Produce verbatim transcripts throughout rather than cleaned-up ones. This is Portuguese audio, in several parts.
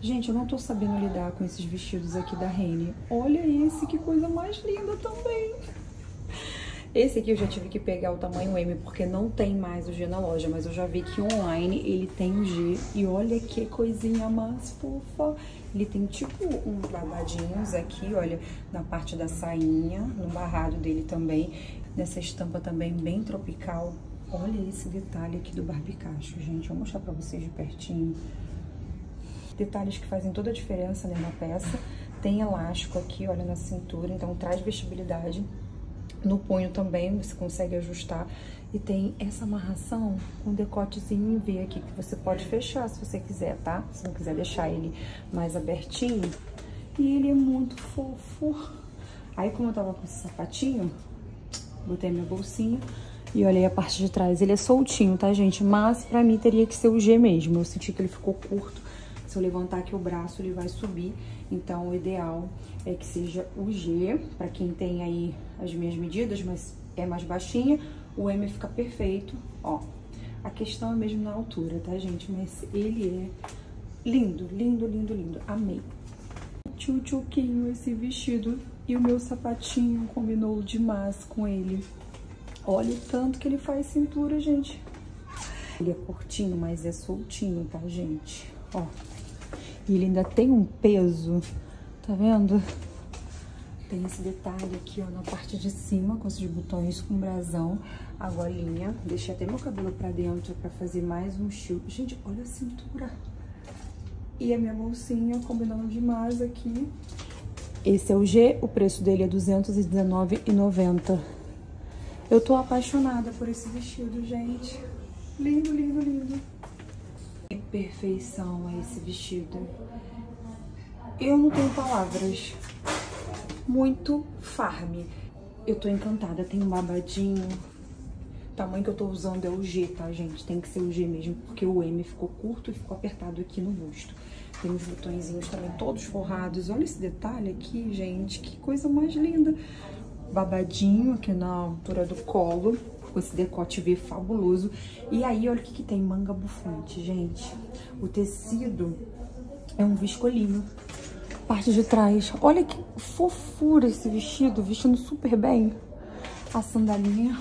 Gente, eu não tô sabendo lidar com esses vestidos aqui da Renner. Olha esse, que coisa mais linda também. Esse aqui eu já tive que pegar o tamanho M, porque não tem mais o G na loja, mas eu já vi que online ele tem o G. E olha que coisinha mais fofa. Ele tem tipo uns babadinhos aqui, olha, na parte da sainha, no barrado dele também. Nessa estampa também bem tropical. Olha esse detalhe aqui do barbicacho, gente. Vou mostrar pra vocês de pertinho. Detalhes que fazem toda a diferença, né, na peça. Tem elástico aqui, olha, na cintura, então traz vestibilidade. No punho também você consegue ajustar. E tem essa amarração com decotezinho em V aqui, que você pode fechar se você quiser, tá? Se não quiser deixar ele mais abertinho. E ele é muito fofo. Aí, como eu tava com esse sapatinho, botei minha bolsinha e olhei a parte de trás. Ele é soltinho, tá, gente? Mas pra mim teria que ser o G mesmo. Eu senti que ele ficou curto. Se eu levantar aqui o braço, ele vai subir. Então, o ideal é que seja o G, pra quem tem aí as minhas medidas, mas é mais baixinha. O M fica perfeito, ó. A questão é mesmo na altura, tá, gente? Mas ele é lindo, lindo, lindo, lindo. Amei. Tchutchuquinho esse vestido. E o meu sapatinho combinou demais com ele. Olha o tanto que ele faz cintura, gente. Ele é curtinho, mas é soltinho, tá, gente? Ó. E ele ainda tem um peso, tá vendo? Tem esse detalhe aqui, ó, na parte de cima, com esses botões com brasão, a golinha. Deixei até meu cabelo pra dentro pra fazer mais um estilo. Gente, olha a cintura. E a minha bolsinha combinando demais aqui. Esse é o G, o preço dele é duzentos e dezenove reais e noventa centavos. Eu tô apaixonada por esse vestido, gente. Lindo, lindo, lindo. Que perfeição é esse vestido. Eu não tenho palavras. Muito farm. Eu tô encantada. Tem um babadinho. O tamanho que eu tô usando é o G, tá, gente? Tem que ser o G mesmo, porque o M ficou curto e ficou apertado aqui no busto. Tem os botõezinhos também todos forrados. Olha esse detalhe aqui, gente. Que coisa mais linda. Babadinho aqui na altura do colo, com esse decote V fabuloso. E aí, olha o que que tem. Manga bufante, gente. O tecido é um viscolinho. Parte de trás. Olha que fofura esse vestido. Vestindo super bem. A sandalinha.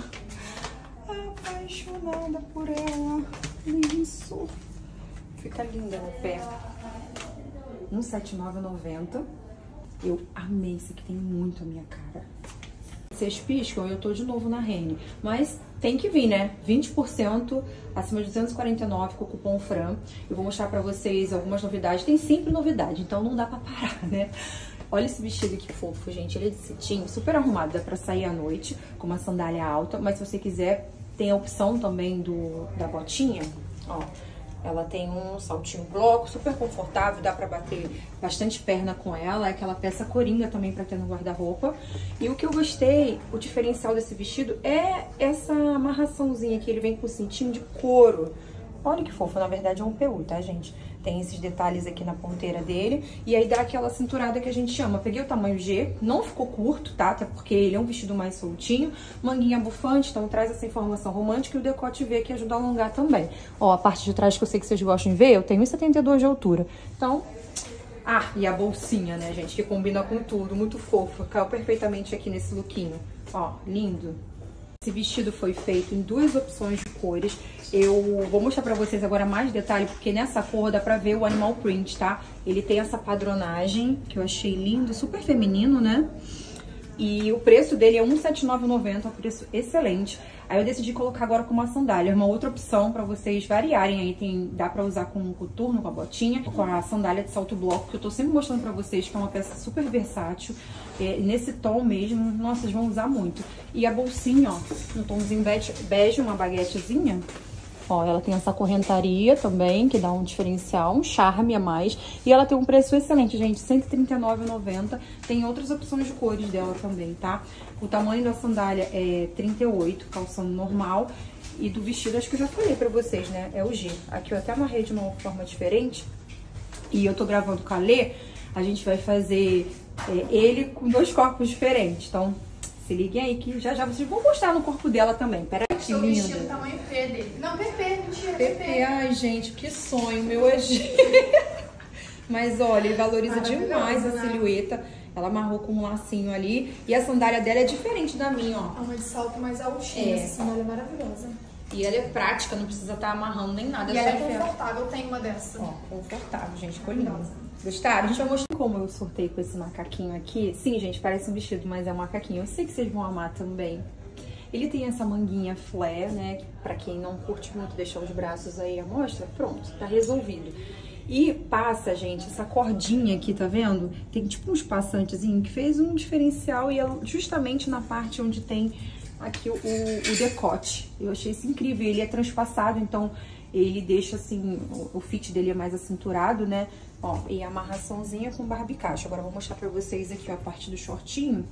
Apaixonada por ela. Isso. Fica linda no pé. cento e setenta e nove reais e noventa centavos. Eu amei. Esse aqui tem muito a minha cara. Vocês piscam, eu tô de novo na Renner. Mas tem que vir, né? vinte por cento acima de duzentos e quarenta e nove reais com o cupom Fran. Eu vou mostrar pra vocês algumas novidades. Tem sempre novidade, então não dá pra parar, né? Olha esse vestido que fofo, gente. Ele é de cetim, super arrumado. Dá pra sair à noite com uma sandália alta. Mas se você quiser, tem a opção também do, da botinha. Ó, ela tem um saltinho bloco, super confortável, dá pra bater bastante perna com ela. É aquela peça coringa também pra ter no guarda-roupa. E o que eu gostei, o diferencial desse vestido é essa amarraçãozinha aqui. Ele vem com cintinho de couro. Olha que fofo, na verdade é um P U, tá, gente? Tem esses detalhes aqui na ponteira dele. E aí dá aquela cinturada que a gente chama. Peguei o tamanho G, não ficou curto, tá? Até porque ele é um vestido mais soltinho. Manguinha bufante, então traz essa informação romântica. E o decote V que ajuda a alongar também. Ó, a parte de trás que eu sei que vocês gostam de ver, eu tenho um e setenta e dois de altura. Então... Ah, e a bolsinha, né, gente? Que combina com tudo. Muito fofa. Caiu perfeitamente aqui nesse lookinho. Ó, lindo. Esse vestido foi feito em duas opções de cores. Eu vou mostrar pra vocês agora mais detalhe, porque nessa cor dá pra ver o animal print, tá? Ele tem essa padronagem, que eu achei lindo, super feminino, né? E o preço dele é cento e setenta e nove reais e noventa centavos, um preço excelente. Aí eu decidi colocar agora com uma sandália, uma outra opção pra vocês variarem aí. Tem, dá pra usar com um coturno, com a botinha, com a sandália de salto bloco, que eu tô sempre mostrando pra vocês que é uma peça super versátil. É, nesse tom mesmo, nossa, vocês vão usar muito. E a bolsinha, ó, no tomzinho bege, uma baguetezinha. Ó, ela tem essa correntaria também, que dá um diferencial, um charme a mais. E ela tem um preço excelente, gente, cento e trinta e nove reais e noventa centavos. Tem outras opções de cores dela também, tá? O tamanho da sandália é trinta e oito, calçando normal. E do vestido, acho que eu já falei pra vocês, né? É o G. Aqui eu até amarrei de uma forma diferente. E eu tô gravando com a Lê. A gente vai fazer é, ele com dois corpos diferentes. Então, se liguem aí que já já vocês vão mostrar no corpo dela também. Pera aí, que linda. Estou vestindo tamanho P dele. Não, P P, mentira, P P. Ai, gente, que sonho. Meu é G. Mas olha, ele valoriza demais a né? silhueta. Ela amarrou com um lacinho ali. E a sandália dela é diferente da minha, ó. É uma de salto mais altinha, é. Essa sandália é maravilhosa. E ela é prática, não precisa estar amarrando nem nada. E ela é confortável, eu tenho uma dessa. Ó, confortável, gente, ficou lindo. Gostaram? A gente vai mostrar como eu sorteio com esse macaquinho aqui. Sim, gente, parece um vestido, mas é um macaquinho. Eu sei que vocês vão amar também. Ele tem essa manguinha flare, né? Pra quem não curte muito deixar os braços aí à mostra, pronto, tá resolvido. E passa, gente, essa cordinha aqui, tá vendo? Tem tipo uns passantezinhos que fez um diferencial e é justamente na parte onde tem aqui o, o decote. Eu achei isso incrível. Ele é transpassado, então ele deixa assim, o, o fit dele é mais acinturado, né? Ó, e a amarraçãozinha com barbicacho. Agora eu vou mostrar pra vocês aqui ó, a parte do shortinho.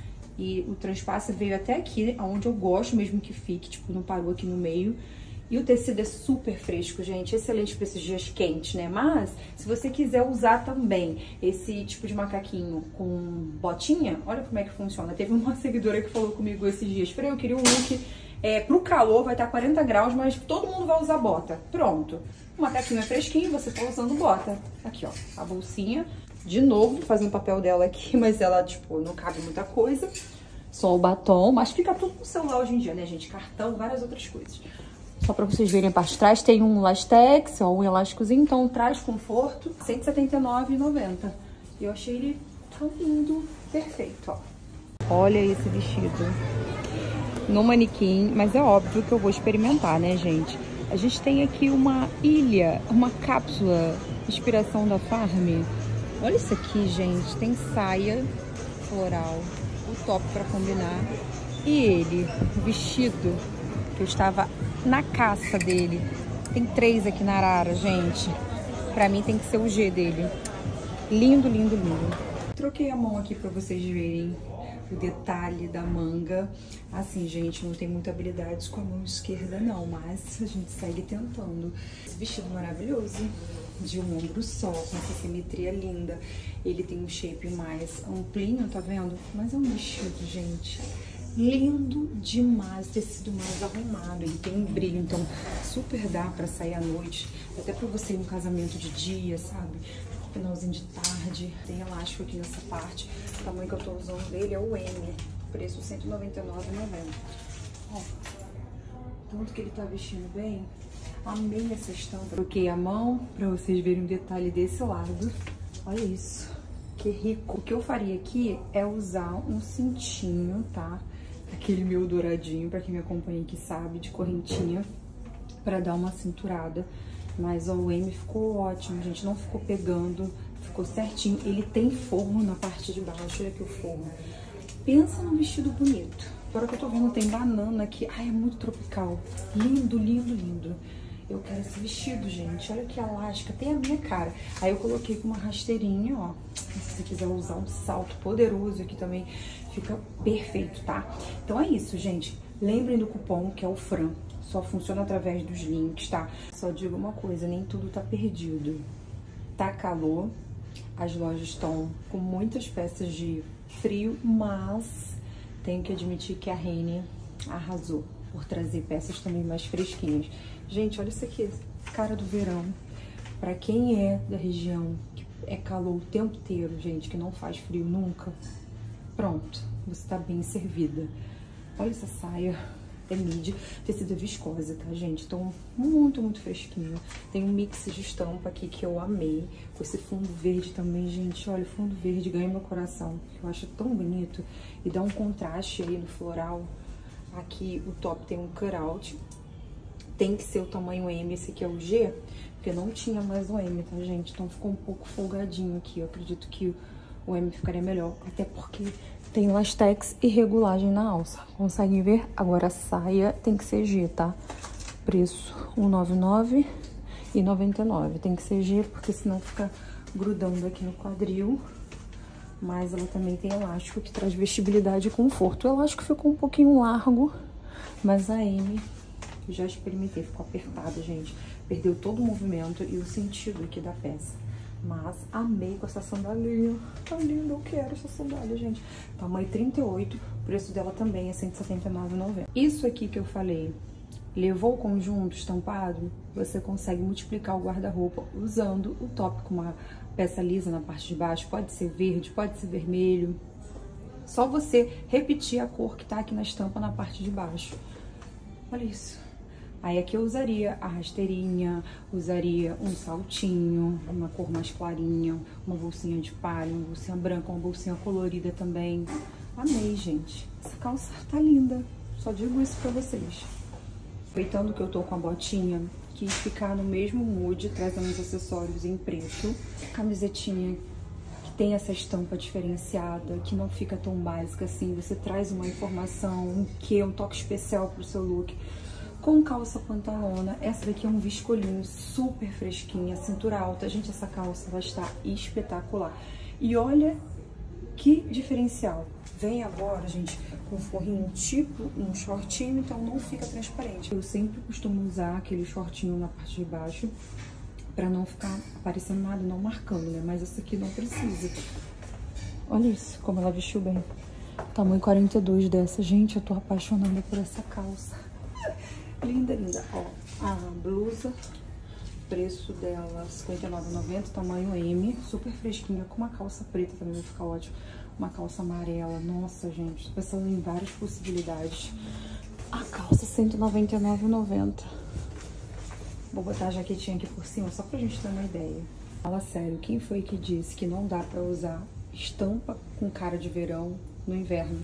E o transpasse veio até aqui, onde eu gosto mesmo que fique, tipo, não parou aqui no meio. E o tecido é super fresco, gente, excelente para esses dias quentes, né? Mas, se você quiser usar também esse tipo de macaquinho com botinha, olha como é que funciona. Teve uma seguidora que falou comigo esses dias, Frei, eu queria um look é, pro calor, vai estar quarenta graus, mas todo mundo vai usar bota. Pronto. O macaquinho é fresquinho, você tá usando bota. Aqui, ó, a bolsinha. De novo, fazendo o papel dela aqui, mas ela, tipo, não cabe muita coisa. Só o batom, mas fica tudo no celular hoje em dia, né, gente? Cartão, várias outras coisas. Só pra vocês verem a parte de trás, tem um lastex, ó, um elásticozinho, então traz conforto, cento e setenta e nove reais e noventa centavos. E eu achei ele tão lindo, perfeito, ó. Olha esse vestido no manequim, mas é óbvio que eu vou experimentar, né, gente? A gente tem aqui uma ilha, uma cápsula, inspiração da Farm. Olha isso aqui, gente, tem saia floral, o top pra combinar. E ele, o vestido, que eu estava na caça dele. Tem três aqui na Arara, gente. Pra mim tem que ser o G dele. Lindo, lindo, lindo. Troquei a mão aqui pra vocês verem o detalhe da manga. Assim, gente, não tem muita habilidade com a mão esquerda não, mas a gente segue tentando. Esse vestido maravilhoso, de um ombro só, com essa simetria linda. Ele tem um shape mais amplinho, tá vendo? Mas é um vestido, gente, lindo demais, tecido mais arrumado, ele tem um brilho, então super dá pra sair à noite, até pra você ir no casamento de dia, sabe? Finalzinho de tarde, tem elástico aqui nessa parte, o tamanho que eu tô usando dele é o M, preço cento e noventa e nove reais e noventa centavos. Ó, tanto que ele tá vestindo bem, amei essa estampa. Troquei a mão pra vocês verem o detalhe desse lado, olha isso, que rico. O que eu faria aqui é usar um cintinho, tá? Aquele meu douradinho, pra quem me acompanha aqui sabe, de correntinha, pra dar uma cinturada. Mas ó, o M ficou ótimo, gente, não ficou pegando, ficou certinho. Ele tem forro na parte de baixo, olha aqui o forro. Pensa num vestido bonito. Agora que eu tô vendo, tem banana aqui. Ai, é muito tropical. Lindo, lindo, lindo. Eu quero esse vestido, gente. Olha que elástica, tem a minha cara. Aí eu coloquei com uma rasteirinha, ó. Se você quiser usar um salto poderoso aqui também, fica perfeito, tá? Então é isso, gente. Lembrem do cupom, que é o Fran. Só funciona através dos links, tá? Só digo uma coisa, nem tudo tá perdido. Tá calor, as lojas estão com muitas peças de frio, mas tenho que admitir que a Renner arrasou por trazer peças também mais fresquinhas. Gente, olha isso aqui, cara do verão. Pra quem é da região que é calor o tempo inteiro, gente, que não faz frio nunca, pronto, você tá bem servida. Olha essa saia, é midi, tecido viscosa, tá, gente? Então, muito, muito fresquinho. Tem um mix de estampa aqui que eu amei, com esse fundo verde também, gente. Olha, o fundo verde ganha meu coração, eu acho tão bonito e dá um contraste aí no floral. Aqui o top tem um cutout, tem que ser o tamanho M, esse aqui é o G, porque não tinha mais o M, tá, gente? Então ficou um pouco folgadinho aqui, eu acredito que o M ficaria melhor, até porque tem lastex e regulagem na alça. Conseguem ver? Agora a saia tem que ser G, tá? Preço cento e noventa e nove reais e noventa e nove centavos. Tem que ser G, porque senão fica grudando aqui no quadril. Mas ela também tem elástico que traz vestibilidade e conforto. O elástico ficou um pouquinho largo, mas a M, eu já experimentei, ficou apertada, gente. Perdeu todo o movimento e o sentido aqui da peça. Mas amei com essa sandalinha. Tá linda, eu quero essa sandália, gente. Tamanho trinta e oito, o preço dela também é cento e setenta e nove reais e noventa centavos. Isso aqui que eu falei, levou o conjunto estampado, você consegue multiplicar o guarda-roupa usando o top com uma peça lisa na parte de baixo, pode ser verde, pode ser vermelho. Só você repetir a cor que tá aqui na estampa na parte de baixo. Olha isso. Aí aqui eu usaria a rasteirinha, usaria um saltinho, uma cor mais clarinha, uma bolsinha de palha, uma bolsinha branca, uma bolsinha colorida também. Amei, gente. Essa calça tá linda. Só digo isso pra vocês. Aproveitando que eu tô com a botinha, quis ficar no mesmo mood, trazendo os acessórios em preto. Camisetinha que tem essa estampa diferenciada, que não fica tão básica assim. Você traz uma informação, um quê, um toque especial pro seu look. Com calça pantalona, essa daqui é um viscolinho super fresquinha, cintura alta. Gente, essa calça vai estar espetacular. E olha que diferencial. Vem agora, gente, com um forrinho tipo um shortinho, então não fica transparente. Eu sempre costumo usar aquele shortinho na parte de baixo, pra não ficar aparecendo nada, não marcando, né? Mas essa aqui não precisa. Olha isso, como ela vestiu bem. Tamanho quarenta e dois dessa. Gente, eu tô apaixonada por essa calça. Linda, linda. Ó, a blusa, preço dela cinquenta e nove reais e noventa centavos, tamanho M, super fresquinha, com uma calça preta também vai ficar ótimo. Uma calça amarela, nossa, gente, tô pensando em várias possibilidades. A calça cento e noventa e nove reais e noventa centavos. Vou botar a jaquetinha aqui por cima, só pra gente ter uma ideia. Fala sério, quem foi que disse que não dá pra usar estampa com cara de verão no inverno?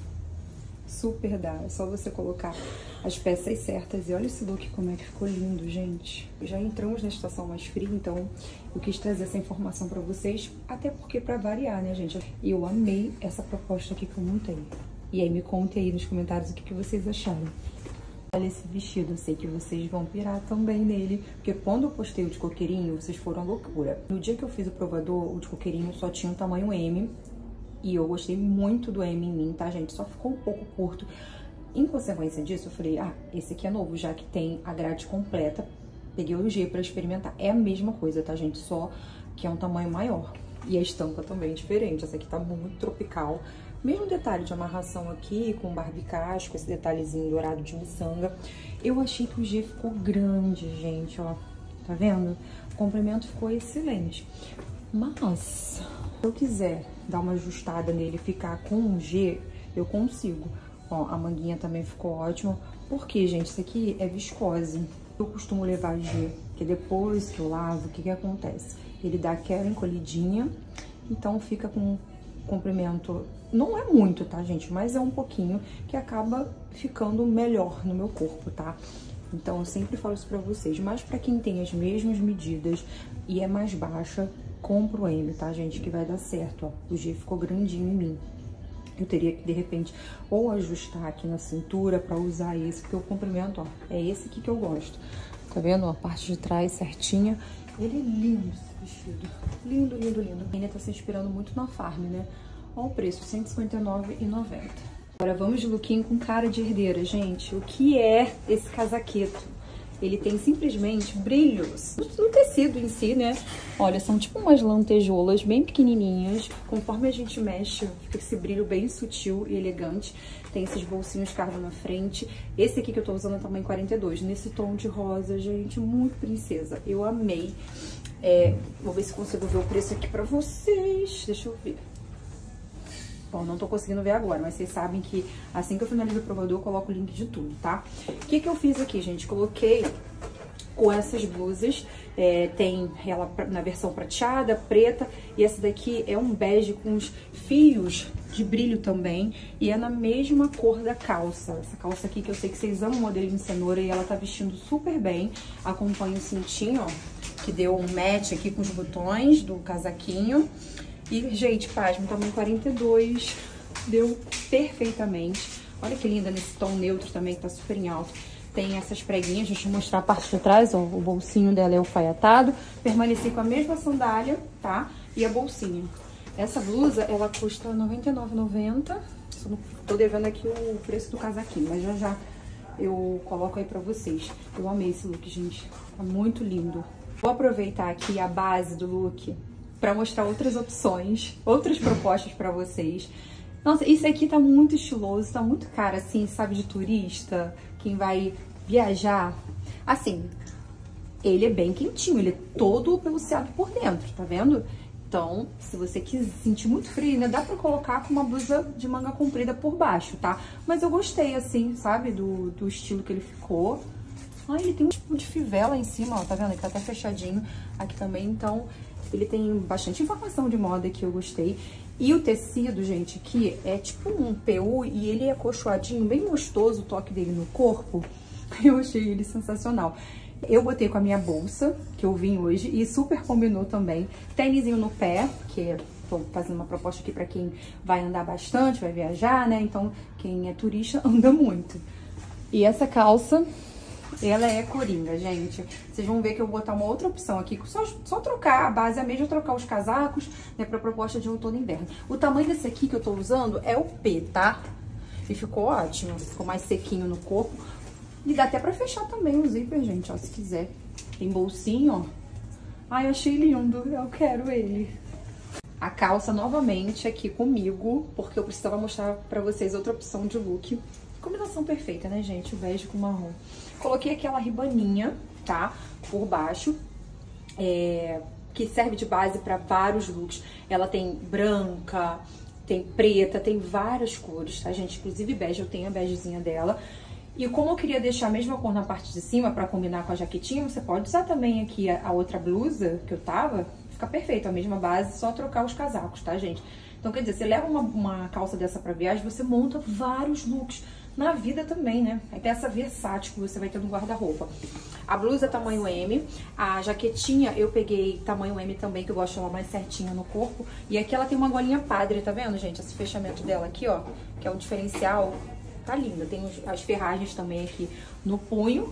Super dá, é só você colocar as peças certas. E olha esse look como é que ficou lindo, gente. Já entramos na estação mais fria, então eu quis trazer essa informação pra vocês, até porque pra variar, né, gente? E eu amei essa proposta aqui que eu montei. E aí me contem aí nos comentários o que, que vocês acharam. Olha esse vestido, eu sei que vocês vão pirar também nele, porque quando eu postei o de coqueirinho, vocês foram à loucura. No dia que eu fiz o provador, o de coqueirinho só tinha um tamanho M, e eu gostei muito do M em mim, tá, gente? Só ficou um pouco curto. Em consequência disso, eu falei, ah, esse aqui é novo, já que tem a grade completa. Peguei o G pra experimentar. É a mesma coisa, tá, gente? Só que é um tamanho maior. E a estampa também é diferente. Essa aqui tá muito tropical. Mesmo detalhe de amarração aqui, com barbicaz, com esse detalhezinho dourado de miçanga. Eu achei que o G ficou grande, gente, ó. Tá vendo? O comprimento ficou excelente. Mas, se eu quiser dar uma ajustada nele e ficar com um G, eu consigo. Ó, a manguinha também ficou ótima. Porque, gente, isso aqui é viscose. Eu costumo levar G, porque depois que eu lavo, o que que acontece? Ele dá aquela encolhidinha, então fica com um comprimento... Não é muito, tá, gente? Mas é um pouquinho que acaba ficando melhor no meu corpo, tá? Então, eu sempre falo isso pra vocês. Mas pra quem tem as mesmas medidas e é mais baixa, compra o M, tá, gente? Que vai dar certo, ó. O G ficou grandinho em mim. Eu teria que, de repente, ou ajustar aqui na cintura pra usar esse, porque o comprimento, ó, é esse aqui que eu gosto. Tá vendo? A parte de trás certinha. Ele é lindo, esse vestido. Lindo, lindo, lindo. Ainda tá se inspirando muito na Farm, né? Olha o preço, cento e cinquenta e nove reais e noventa centavos. Agora vamos de lookinho com cara de herdeira, gente. O que é esse casaqueto? Ele tem simplesmente brilhos no tecido em si, né? Olha, são tipo umas lantejoulas bem pequenininhas. Conforme a gente mexe, fica esse brilho bem sutil e elegante. Tem esses bolsinhos cargo na frente. Esse aqui que eu tô usando é tamanho quarenta e dois, nesse tom de rosa, gente, muito princesa. Eu amei. É, vou ver se consigo ver o preço aqui pra vocês. Deixa eu ver. Bom, não tô conseguindo ver agora, mas vocês sabem que assim que eu finalizo o provador, eu coloco o link de tudo, tá? O que que eu fiz aqui, gente? Coloquei com essas blusas, é, tem ela na versão prateada, preta, e essa daqui é um bege com os fios de brilho também, e é na mesma cor da calça. Essa calça aqui que eu sei que vocês amam o modelinho de cenoura, e ela tá vestindo super bem. Acompanha o cintinho, ó, que deu um match aqui com os botões do casaquinho. E, gente, pasmo, tamanho quarenta e dois, deu perfeitamente. Olha que linda nesse tom neutro também, que tá super em alto. Tem essas preguinhas, deixa eu mostrar a parte de trás, ó, o bolsinho dela é alfaiatado. Permaneci com a mesma sandália, tá? E a bolsinha. Essa blusa, ela custa noventa e nove reais e noventa centavos. Tô devendo aqui o preço do casaquinho, mas já já eu coloco aí pra vocês. Eu amei esse look, gente, tá muito lindo. Vou aproveitar aqui a base do look pra mostrar outras opções, outras propostas pra vocês. Nossa, isso aqui tá muito estiloso, tá muito cara, assim, sabe, de turista, quem vai viajar. Assim, ele é bem quentinho, ele é todo peluciado por dentro, tá vendo? Então, se você quiser sentir muito frio, né, dá pra colocar com uma blusa de manga comprida por baixo, tá? Mas eu gostei, assim, sabe, do, do estilo que ele ficou. Ah, ele tem um tipo de fivela em cima, ó, tá vendo? Ele tá até fechadinho aqui também, então ele tem bastante informação de moda que eu gostei. E o tecido, gente, aqui é tipo um P U e ele é acolchoadinho, bem gostoso o toque dele no corpo. Eu achei ele sensacional. Eu botei com a minha bolsa, que eu vim hoje, e super combinou também. Tênisinho no pé, que tô fazendo uma proposta aqui pra quem vai andar bastante, vai viajar, né? Então, quem é turista anda muito. E essa calça, ela é coringa, gente. Vocês vão ver que eu vou botar uma outra opção aqui, só, só trocar a base, a mesma, trocar os casacos, né, pra proposta de outono e inverno. O tamanho desse aqui que eu tô usando é o P, tá? E ficou ótimo, ficou mais sequinho no corpo. E dá até pra fechar também o zíper, gente, ó, se quiser. Tem bolsinho, ó. Ai, eu achei lindo, eu quero ele. A calça novamente aqui comigo, porque eu precisava mostrar pra vocês outra opção de look. Combinação perfeita, né, gente? O bege com marrom. Coloquei aquela ribaninha, tá? Por baixo, é... que serve de base pra vários looks. Ela tem branca, tem preta, tem várias cores, tá, gente? Inclusive bege, eu tenho a begezinha dela. E como eu queria deixar a mesma cor na parte de cima pra combinar com a jaquetinha, você pode usar também aqui a, a outra blusa que eu tava. Fica perfeito, a mesma base, só trocar os casacos, tá, gente? Então, quer dizer, você leva uma, uma calça dessa pra viagem, você monta vários looks. Na vida também, né? Aí tem essa versátil que você vai ter no guarda-roupa. A blusa é tamanho M, a jaquetinha eu peguei tamanho M também, que eu gosto de ela mais certinha no corpo. E aqui ela tem uma golinha padre, tá vendo, gente? Esse fechamento dela aqui, ó, que é um diferencial. Tá linda, tem as ferragens também aqui no punho.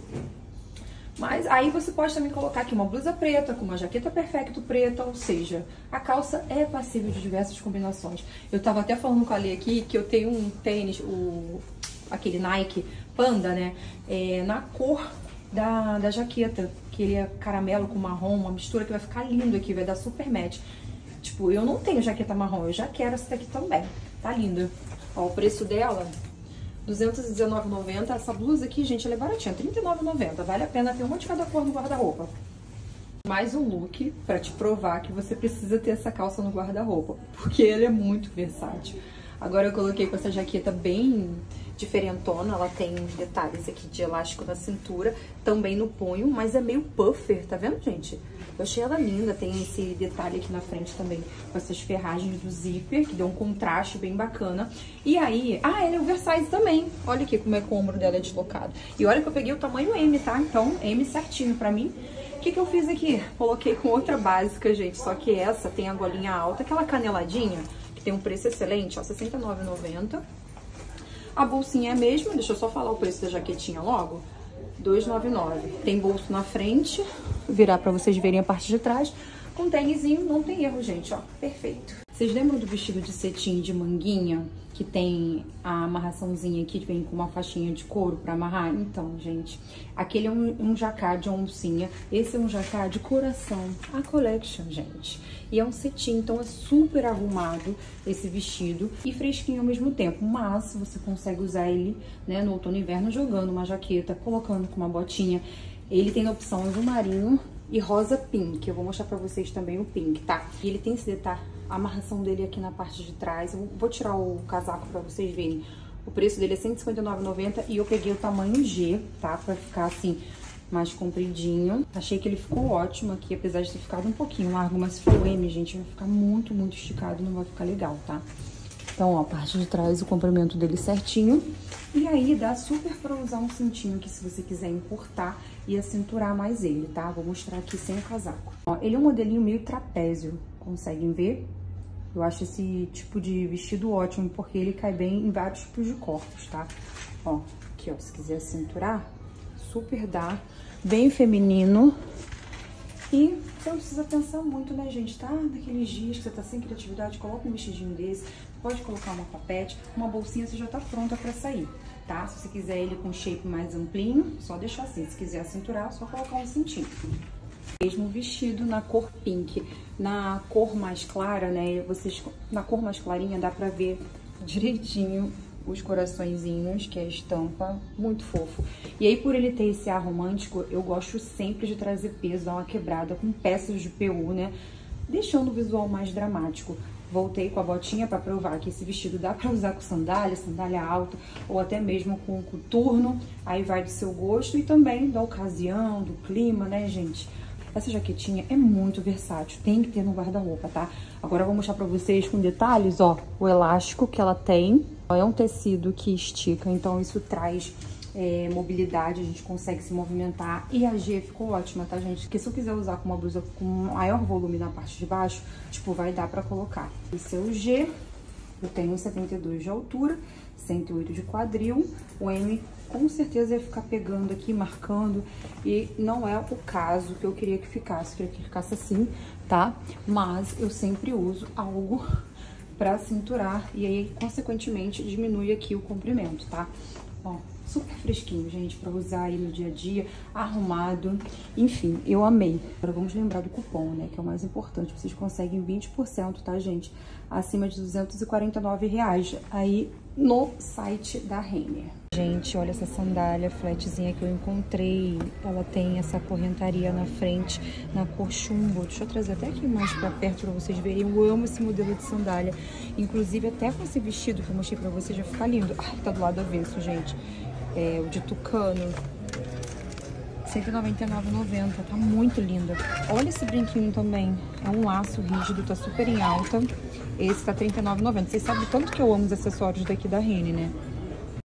Mas aí você pode também colocar aqui uma blusa preta com uma jaqueta perfecto preta, ou seja, a calça é passível de diversas combinações. Eu tava até falando com a Lê aqui que eu tenho um tênis, o, aquele Nike Panda, né, é, na cor da, da jaqueta, que ele é caramelo com marrom, uma mistura que vai ficar lindo aqui, vai dar super match. Tipo, eu não tenho jaqueta marrom, eu já quero essa daqui também, tá linda. Ó, o preço dela... duzentos e dezenove reais e noventa centavos. Essa blusa aqui, gente, ela é baratinha, trinta e nove reais e noventa centavos. Vale a pena ter uma de cada cor no guarda-roupa. Mais um look pra te provar que você precisa ter essa calça no guarda-roupa, porque ela é muito versátil. Agora eu coloquei com essa jaqueta bem diferentona, ela tem uns detalhes aqui de elástico na cintura, também no punho, mas é meio puffer, tá vendo, gente? Eu achei ela linda, tem esse detalhe aqui na frente também, com essas ferragens do zíper, que deu um contraste bem bacana. E aí, ah, ele é oversize também. Olha aqui como é que o ombro dela é deslocado. E olha que eu peguei o tamanho M, tá? Então, M certinho pra mim. O que que eu fiz aqui? Coloquei com outra básica, gente, só que essa tem a golinha alta, aquela caneladinha, que tem um preço excelente, ó, sessenta e nove reais e noventa centavos. A bolsinha é a mesma, deixa eu só falar o preço da jaquetinha logo. dois reais e noventa e nove centavos. Tem bolso na frente, virar pra vocês verem a parte de trás. Com tênisinho, não tem erro, gente, ó, perfeito. Vocês lembram do vestido de cetim de manguinha, que tem a amarraçãozinha aqui, que vem com uma faixinha de couro pra amarrar? Então, gente, aquele é um, um jacquard de oncinha, esse é um jacquard de coração, a collection, gente. E é um cetim, então é super arrumado esse vestido e fresquinho ao mesmo tempo. Mas você consegue usar ele, né, no outono e inverno, jogando uma jaqueta, colocando com uma botinha. Ele tem a opção azul marinho e rosa pink. Eu vou mostrar pra vocês também o pink, tá? E ele tem esse detalhe, a amarração dele aqui na parte de trás. Eu vou tirar o casaco pra vocês verem. O preço dele é cento e cinquenta e nove reais e noventa centavos e eu peguei o tamanho G, tá? Pra ficar assim, mais compridinho. Achei que ele ficou ótimo aqui, apesar de ter ficado um pouquinho largo, mas se for o M, gente, vai ficar muito, muito esticado e não vai ficar legal, tá? Então, ó, a parte de trás, o comprimento dele certinho. E aí, dá super pra usar um cintinho aqui, se você quiser encurtar e acinturar mais ele, tá? Vou mostrar aqui sem o casaco. Ó, ele é um modelinho meio trapézio, conseguem ver? Eu acho esse tipo de vestido ótimo, porque ele cai bem em vários tipos de corpos, tá? Ó, aqui, ó, se quiser cinturar, super dá. Bem feminino. E você não precisa pensar muito, né, gente? Tá? Naqueles dias que você tá sem criatividade, coloca um vestidinho desse. Pode colocar uma papete, uma bolsinha, você já tá pronta pra sair, tá? Se você quiser ele com shape mais amplinho, só deixar assim. Se quiser cinturar, só colocar um cintinho. Mesmo vestido na cor pink. Na cor mais clara, né, vocês, na cor mais clarinha dá pra ver direitinho os coraçõezinhos, que é a estampa, muito fofo. E aí, por ele ter esse ar romântico, eu gosto sempre de trazer peso, dar uma quebrada com peças de P U, né? deixando o visual mais dramático. Voltei com a botinha para provar que esse vestido dá para usar com sandália, sandália alta ou até mesmo com coturno. Aí vai do seu gosto e também da ocasião, do clima, né, gente? Essa jaquetinha é muito versátil, tem que ter no guarda-roupa, tá? Agora eu vou mostrar pra vocês com detalhes, ó, o elástico que ela tem. É um tecido que estica, então isso traz é, mobilidade, a gente consegue se movimentar. E a G ficou ótima, tá, gente? Porque se eu quiser usar com uma blusa com maior volume na parte de baixo, tipo, vai dar pra colocar. Esse é o G, eu tenho um setenta e dois de altura, cento e oito de quadril, o M com certeza ia ficar pegando aqui, marcando, e não é o caso que eu queria que ficasse, eu queria que ficasse assim, tá? Mas eu sempre uso algo pra cinturar e aí, consequentemente, diminui aqui o comprimento, tá? Ó, super fresquinho, gente, pra usar aí no dia a dia, arrumado, enfim, eu amei. Agora vamos lembrar do cupom, né, que é o mais importante, vocês conseguem vinte por cento, tá, gente? Acima de duzentos e quarenta e nove reais aí no site da Renner. Gente, olha essa sandália flatzinha que eu encontrei. Ela tem essa correntaria na frente, na cor chumbo. Deixa eu trazer até aqui mais pra perto pra vocês verem. Eu amo esse modelo de sandália. Inclusive, até com esse vestido que eu mostrei pra vocês, já fica lindo. Ai, tá do lado avesso, gente. É o de tucano. cento e noventa e nove reais e noventa centavos. Tá muito linda. Olha esse brinquinho também. É um laço rígido, tá super em alta. Esse tá trinta e nove reais e noventa centavos. Vocês sabem tanto que eu amo os acessórios daqui da Renner, né?